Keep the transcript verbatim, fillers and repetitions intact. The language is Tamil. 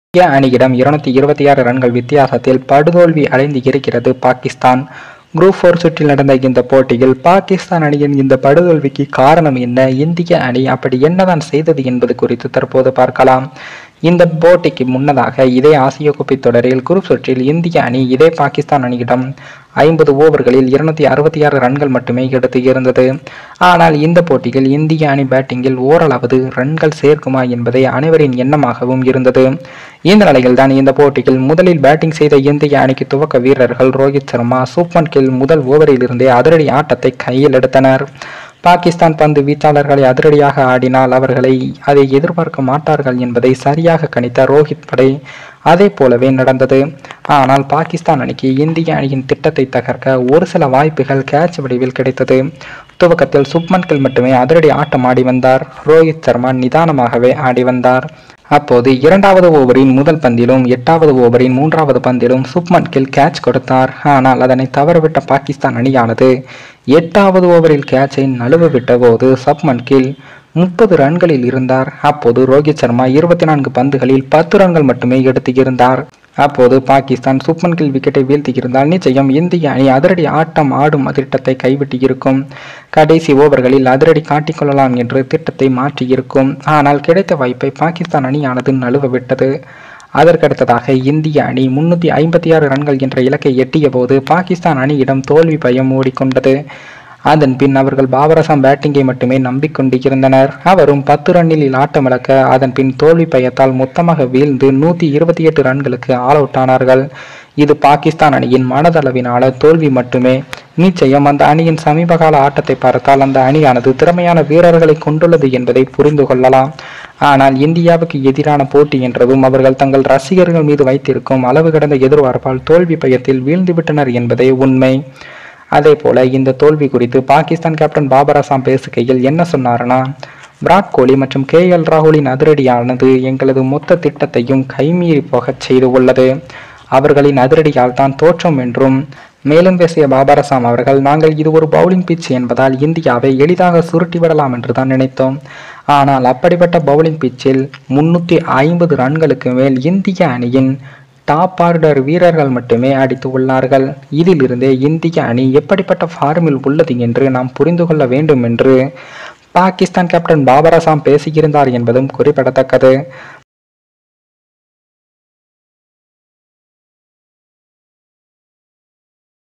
இந்திய அணியிடம் இருநூத்தி இருபத்தி ஆறு ரன்கள் வித்தியாசத்தில் படுதோல்வி அடைந்து இருக்கிறது பாகிஸ்தான். குரூப் போர் சுற்றில் நடந்த இந்த போட்டியில் பாகிஸ்தான் அணியின் இந்த படுதோல்விக்கு காரணம் என்ன, இந்திய அணி அப்படி என்னதான் செய்தது என்பது குறித்து தற்போது பார்க்கலாம். இந்த போட்டிக்கு முன்னதாக இதே ஆசிய கோப்பை தொடரில் குரூப் சுற்றில் இந்திய அணி இதே பாகிஸ்தான் அணியிடம் ஐம்பது ஓவர்களில் இருநூத்தி அறுபத்தி ஆறு ரன்கள் மட்டுமே எடுத்து இருந்தது. ஆனால் இந்த போட்டியில் இந்திய அணி பேட்டிங்கில் ஓரளவு ரன்கள் சேர்க்குமா என்பதை அனைவரின் எண்ணமாகவும் இருந்தது. இந்த நிலையில்தான் இந்த போட்டியில் முதலில் பேட்டிங் செய்த இந்திய அணிக்கு துவக்க வீரர்கள் ரோஹித் சர்மா, சுப்மன் கில் முதல் ஓவரில் இருந்தே அதிரடி ஆட்டத்தை கையில் எடுத்தனர். பாகிஸ்தான் பந்து வீச்சாளர்களை அதிரடியாக ஆடினால் அவர்களை அதை எதிர்பார்க்க மாட்டார்கள் என்பதை சரியாக கணித்த ரோஹித் படை அதே போலவே நடந்தது. ஆனால் பாகிஸ்தான் அணிக்கு இந்திய அணியின் திட்டத்தை தகர்க்க ஒரு சில வாய்ப்புகள் கேட்ச் வடிவில் கிடைத்தது. துவக்கத்தில் சுப்மன் கில் மட்டுமே அதிரடி ஆட்டம் ஆடி வந்தார். ரோஹித் சர்மா நிதானமாகவே ஆடி வந்தார். அப்போது இரண்டாவது ஓவரின் முதல் பந்திலும் எட்டாவது ஓவரின் மூன்றாவது பந்திலும் சுப்மன் கில் கேட்ச் கொடுத்தார். ஆனால் அதனை தவறவிட்ட பாகிஸ்தான் அணியானது எட்டாவது ஓவரில் கேட்சை நழுவ விட்ட போது சுப்மன் கில் முப்பது ரன்களில் இருந்தார். அப்போது ரோஹித் சர்மா இருபத்தி நான்கு பந்துகளில் பத்து ரன்கள் மட்டுமே எடுத்து இருந்தார். அப்போது பாகிஸ்தான் சுப்மன் கில் விக்கெட்டை வீழ்த்தி இருந்தால் நிச்சயம் இந்திய அணி அதிரடி ஆட்டம் ஆடும் திட்டத்தை கைவிட்டு இருக்கும். கடைசி ஓவர்களில் அதிரடி காட்டிக்கொள்ளலாம் என்று திட்டத்தை மாற்றி இருக்கும். ஆனால் கிடைத்த வாய்ப்பை பாகிஸ்தான் அணியானது நழுவ விட்டது. அதற்கடுத்ததாக இந்திய அணி முன்னூத்தி ஐம்பத்தி ஆறு ரன்கள் என்ற இலக்கை எட்டிய போது பாகிஸ்தான் அணியிடம் தோல்வி பயம் ஓடிக்கொண்டது. அதன் பின் அவர்கள் பாபர் அசாம் பேட்டிங்கை மட்டுமே நம்பிக்கொண்டு இருந்தனர். அவரும் பத்து ரன்னில் ஆட்டமிழக்க அதன் பின் தோல்வி பயத்தால் மொத்தமாக வீழ்ந்து நூத்தி இருபத்தி எட்டு ரன்களுக்கு ஆல் அவுட் ஆனார்கள். இது பாகிஸ்தான் அணியின் மனதளவினால தோல்வி மட்டுமே. நிச்சயம் அந்த அணியின் சமீபகால ஆட்டத்தை பார்த்தால் அந்த அணியானது திறமையான வீரர்களை கொண்டுள்ளது என்பதை புரிந்து கொள்ளலாம். ஆனால் இந்தியாவுக்கு எதிரான போட்டி என்றதும் அவர்கள் தங்கள் ரசிகர்கள் மீது வைத்திருக்கும் அளவு கடந்த எதிர்பார்ப்பால் தோல்வி பயத்தில் வீழ்ந்துவிட்டனர் என்பதே உண்மை. அதே போல இந்த தோல்வி குறித்து பாகிஸ்தான் கேப்டன் பாபர் அசாம் பேசுகையில் என்ன சொன்னார்னா, விராட் கோலி மற்றும் கே எல் ராகுலின் அதிரடியானது எங்களது மொத்த திட்டத்தையும் கைமீறி போகச் செய்து உள்ளது. அவர்களின் அதிரடியால் தான் தோற்றோம் என்றும் மேலும் பேசிய பாபர் அசாம் அவர்கள், நாங்கள் இது ஒரு பவுலிங் பிட்ச் என்பதால் இந்தியாவை எளிதாக சுருட்டிவிடலாம் என்று தான் நினைத்தோம். ஆனால் அப்படிப்பட்ட பவுலிங் பிட்சில் முன்னூத்தி ஐம்பது ரன்களுக்கு மேல் இந்திய அணியின் டாப் ஆர்டர் வீரர்கள் மட்டுமே அடித்து உள்ளார்கள். இதிலிருந்தே இந்திய அணி எப்படிப்பட்ட ஃபார்மில் உள்ளது என்று நாம் புரிந்து கொள்ள வேண்டும் என்று பாகிஸ்தான் கேப்டன் பாபர் அசாம் பேசியிருந்தார் என்பதும் குறிப்பிடத்தக்கது.